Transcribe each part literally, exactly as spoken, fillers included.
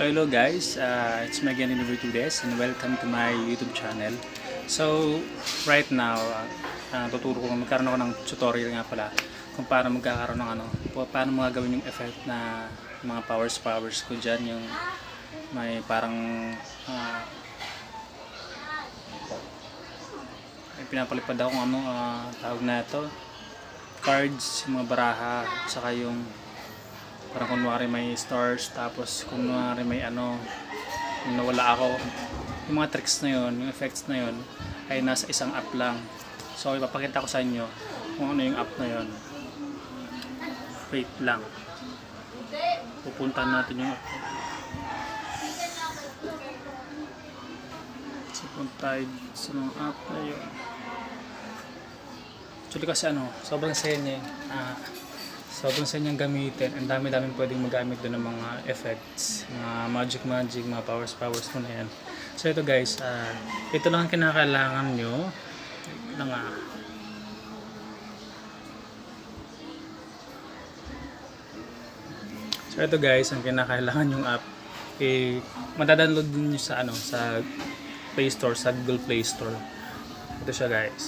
hello guys, uh, it's me again in Virtudes and welcome to my YouTube channel. So, right now, uh, tuturo ko, magkaroon ako ng tutorial nga pala kung paano magkakaroon ng ano, paano mga gawin yung effect na mga powers powers ko dyan, yung may parang uh, may pinapalipad ako kung ano, uh, tawag na ito, cards, yung mga baraha, saka yung parang kunwari may stars, tapos kunwari may ano, yung nawala ako. Yung mga tricks na yun, yung effects na yun ay nasa isang app lang. So ipapakita ko sa inyo kung ano yung app na yun. Wait lang, pupuntahan natin yung app. So punta sa mga app na yun. Actually kasi ano, sobrang saya niya. Ah, sobrang sa niyang gamitin. Ang dami-daming pwedeng magamit doon ng mga effects, mga magic magic, mga powers powers mo na yan. So ito guys, uh, ito lang ang kinakailangan nyo na nga. So ito guys, ang kinakailangan yung app, eh, madadownload din nyo sa ano, sa Play Store, sa Google Play Store. Ito siya guys,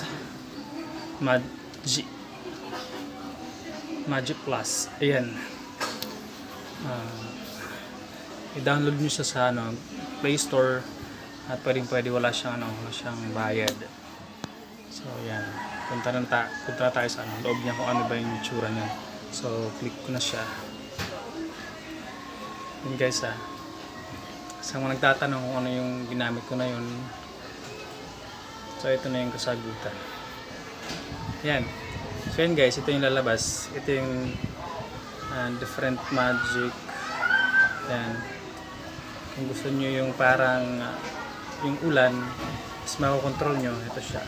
Magic Magic Plus. Ayan. Uh, i-download nyo siya sa ano, Play Store at pwedeng pwede wala siyang ano, wala siyang bayad. So ayan. Punta na, ta punta na tayo sa ano, loob niya kung ano ba yung itsura niya. So click ko na siya. Yun guys ah. Sa mga nagtatanong kung ano yung ginamit ko na yun. So ito na yung kasagutan. Ayan. So yun guys, ito yung lalabas. Ito yung uh, different magic. Yan. Kung gusto nyo yung parang uh, yung ulan, mas makokontrol nyo, ito siya.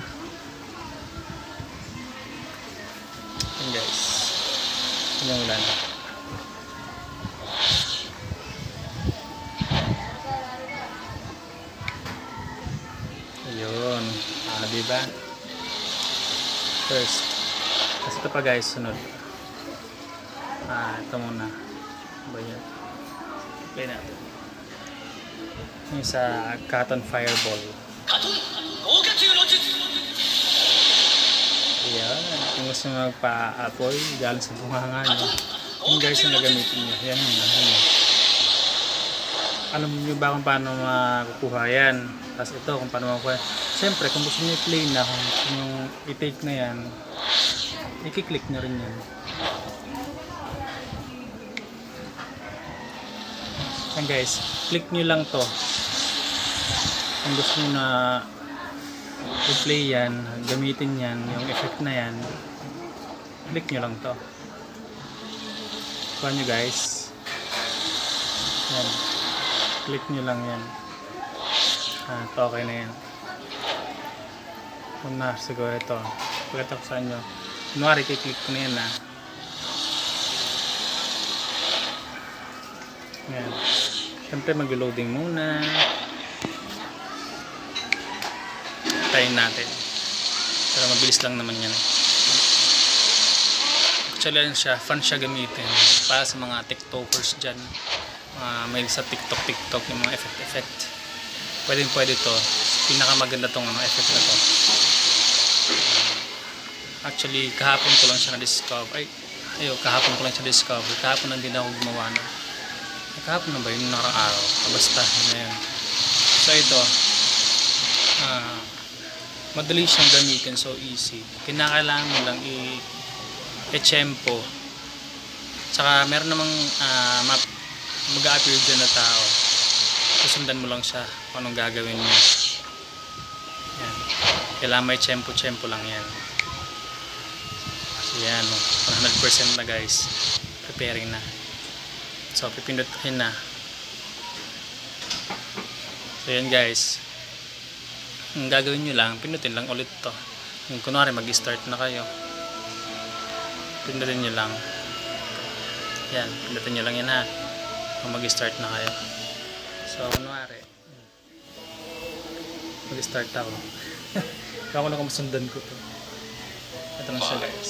Yan guys. Yan yung ulan. Ayun. Ah, diba? First. Kasi ito pa guys, sunod. Ah, ito muna. Ba yan? Play natin. Yung sa Cotton Fireball. Ayan. Kung gusto magpa-apoy, galing sa bunganga nyo. Yung guys yung nagamitin nyo. Ayan yun. Ayan. Alam nyo ba kung paano makukuha yan? Tapos ito kung paano makukuha. Siyempre, kung gusto nyo i-play na, kung yung i-take na yan, i-click nyo rin yan. Yan guys, click nyo lang to. Kung gusto nyo na i-play yan, gamitin yan, yung effect na yan, click nyo lang to. Kuha nyo guys. Yan. Click nyo lang yan. Ah, ito okay na yan. Kung na, siguro ito. Pagkata ko sa inyo. Kunwari, kiklik ko na yan ha. Ayan. Siyempre mag-loading muna. Tayin natin. Pero mabilis lang naman yan. Actually yan siya, fun siya gamitin. Para sa mga tiktokers dyan. Uh, may sa tiktok tiktok yung mga effect effect. Pwedeng pwede to. Pinakamaganda tong ano, effect na to. Actually, kahapon ko lang siya na-discover. Ay, ayo, kahapon ko lang siya na-discover. Kahapon lang din ako gumawa na. Kahapon na ba yun? Nakaraang araw. Basta, yun na yun. So, ito. Uh, madali siyang gamitin. So, easy. Kinakailangan mo lang i-tempo. Saka, meron namang uh, mag-a-appear dyan na tao. Susundan mo lang siya kung anong gagawin niya. Yan. Kailangan may tempo-tempo lang yan. Yan, one hundred percent na guys. Preparing na. So, pipindutin na. So, yan guys. Ang gagawin nyo lang, pindutin lang ulit to. Yung kunwari, mag-start na kayo. Pindutin nyo lang. Yan, pindutin nyo lang yan ha. Kung mag-start na kayo. So, kunwari. Mag-start ako. Kaya ko lang kung masundan ko to. Ito lang siya guys.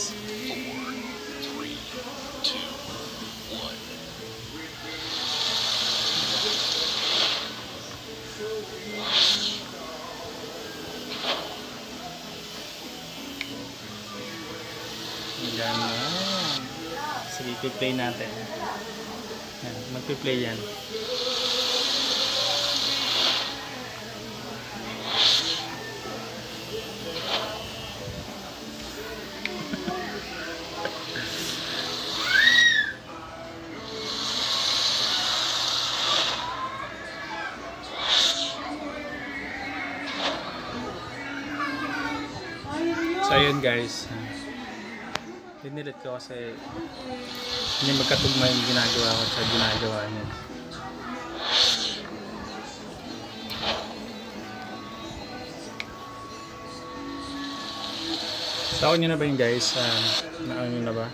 Ganon. Sige, i-play natin. Yan, magpi-play yan. So ayun guys, dinilit ko kasi hindi magkatugma yung ginagawa ko sa ginagawa niya. So ako nyo na ba yun guys, uh, naano nyo na ba?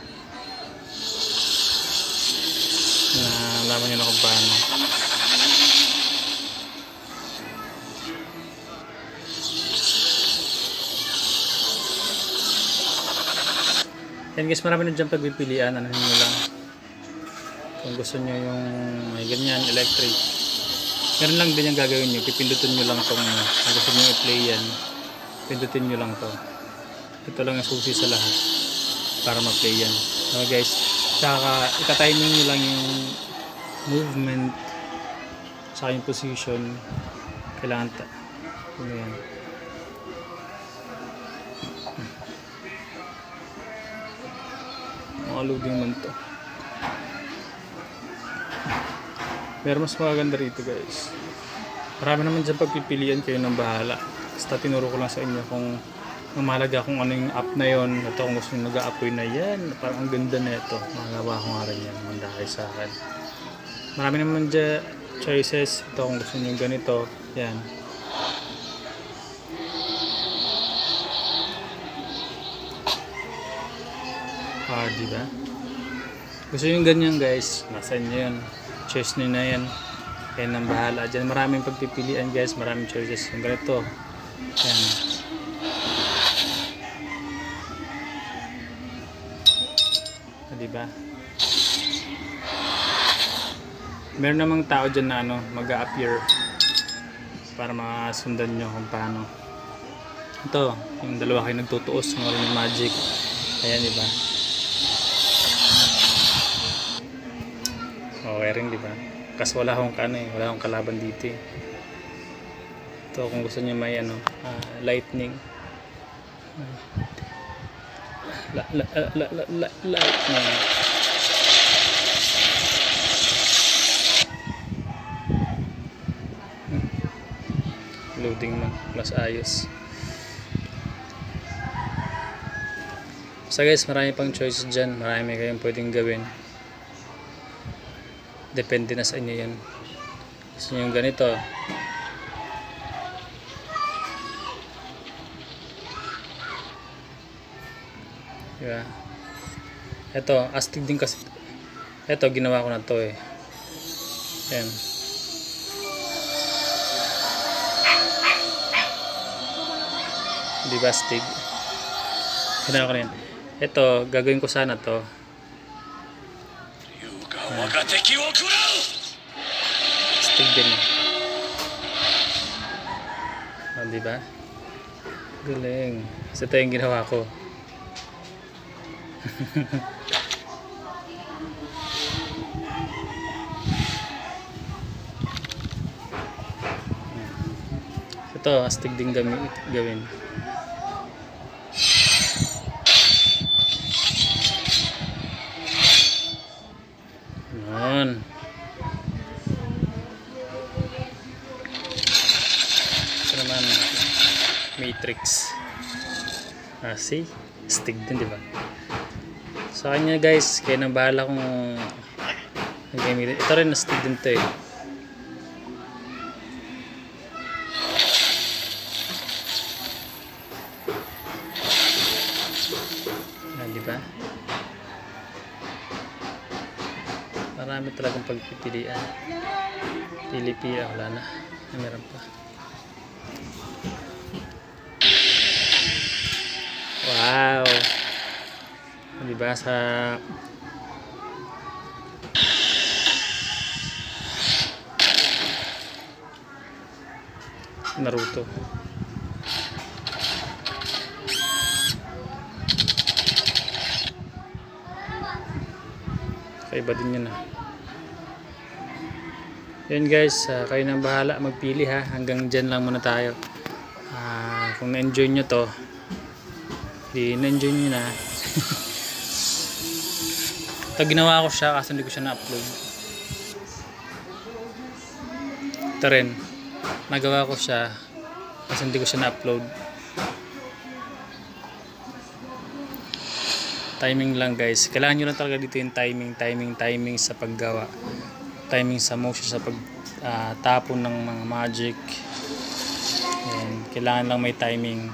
Nalaman nyo na kung paano. Yan guys, marami na dyan pagpipilian. Ano nyo lang kung gusto nyo yung may ganyan, electric, meron lang din yung gagawin nyo. Pipindutin nyo lang itong kung gusto nyo i-play yan, pindutin nyo lang to. Ito lang yung susi sa lahat para ma-play yan. So guys, saka itatiming nyo lang yung movement sa yung position. Kailangan ta ano yan, mga loading man to. Meron mas maganda rito guys. Marami naman dyan pagpipilian, kayo ng bahala. Basta tinuro ko lang sa inyo kung ang mahalaga kung ano yung app na yon. Ito kung gusto nyo nag-a-apoy na yan, parang ang ganda na ito. Magawa ko nga rin yan, mandaki sa akin. Marami naman dyan choices. Ito kung gusto nyo ganito, yan. Ah, diba? Gusto nyo ganyan guys, nasa inyo yun. Choice nyo na yan. Kaya nang bahala dyan. Maraming pagpipilian guys, maraming choices. Yung ganito, yan. Ah, diba? Meron namang tao dyan na ano, mag-a-appear para makasundan nyo kung paano. Ito, yung dalawa kayo nagtutuos, ng magic. Ayan, diba? Okay rin, diba? Kasi wala akong kano eh, wala akong kalaban dito eh. Ito kung gusto niyo may ano, uh, lightning. La, la, la, la, la, lightning. Loading man, plus ayos. So guys, marami pang choices dyan, marami kayong pwedeng gawin. Depende na sa inyo yan. Gusto nyo yung ganito, diba? Ito, astig din kasi. Ito, ginawa ko na to eh. Ayan. Diba astig? Ginawa ko na yan. Ito, gagawin ko sana to. Astig din eh. Oh, diba? Galing. Kasi ito yung ginawa ko. Ito, astig din gawin. Yan. Ito naman, matrix. Ah, see? Astig din, diba? Sa kanya guys, kaya nang bahala kung nag-gamit. Ito rin astig din to eh. Ah, diba? Marami talagang pagpipilian. Pili-pili, wala na. Meron pa. Wow! Diba sa Naruto. Kaiba din yun ah. Yun guys, uh, kayo nang bahala magpili ha. Hanggang dyan lang muna tayo. Uh, kung na-enjoy nyo to, di na-enjoy nyo na. Ito ginawa ko siya kasi hindi ko siya na-upload. Ito rin, nagawa ko siya kasi hindi ko siya na-upload. Timing lang guys. Kailangan nyo lang talaga dito yung timing, timing, timing sa paggawa. Timing sa motion, sa pag uh, tapon ng mga magic. Ayan. Kailangan lang may timing.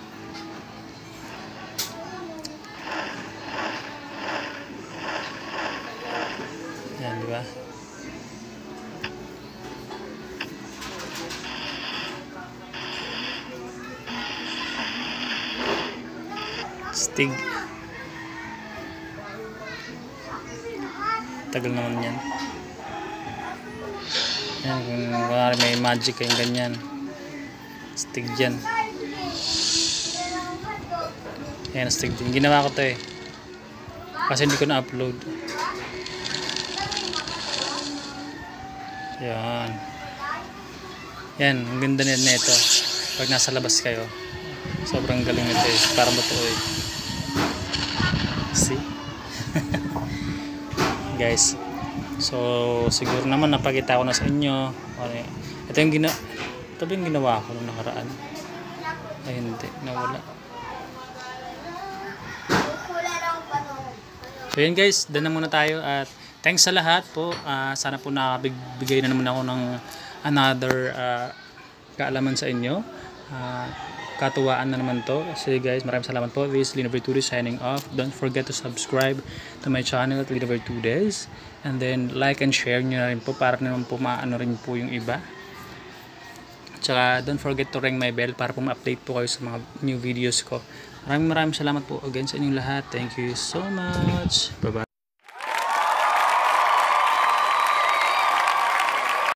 Ayan, di ba? Stig. Tagal naman yan. Yan, kung wala may magic kayong ganyan, stig dyan. Yan, stig dyan. Ginawa ko to eh kasi hindi ko na-upload. Yan. Yan, ang ganda nito nito pag nasa labas kayo. Sobrang galing nito eh. Parang totoo eh. See? Guys, so siguro naman napakita ko na sa inyo. Okay. Ito yung gina ito yung ginawa ko nung nakaraan. Ay hindi, nawala. So yun guys, dyan na muna tayo at thanks sa lahat po. Uh, sana po nakabigay na naman ako ng another uh, kaalaman sa inyo. Uh, katuwaan na naman to. So guys, maraming salamat po. This is Lino Virtudes signing off. Don't forget to subscribe to my channel at Lino Virtudes. And then like and share nyo na rin po para naman po maano rin po yung iba. Tsaka don't forget to ring my bell para po ma-update po kayo sa mga new videos ko. Maraming maraming salamat po again sa inyong lahat. Thank you so much. Bye bye.